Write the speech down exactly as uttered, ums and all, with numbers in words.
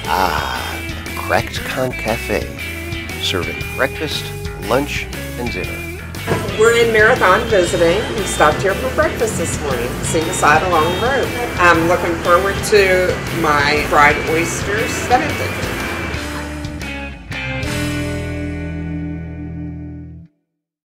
Ah, the Cracked Conch Cafe, serving breakfast, lunch, and dinner. We're in Marathon visiting. We stopped here for breakfast this morning, seen the side along the road. I'm looking forward to my fried oysters Benedict.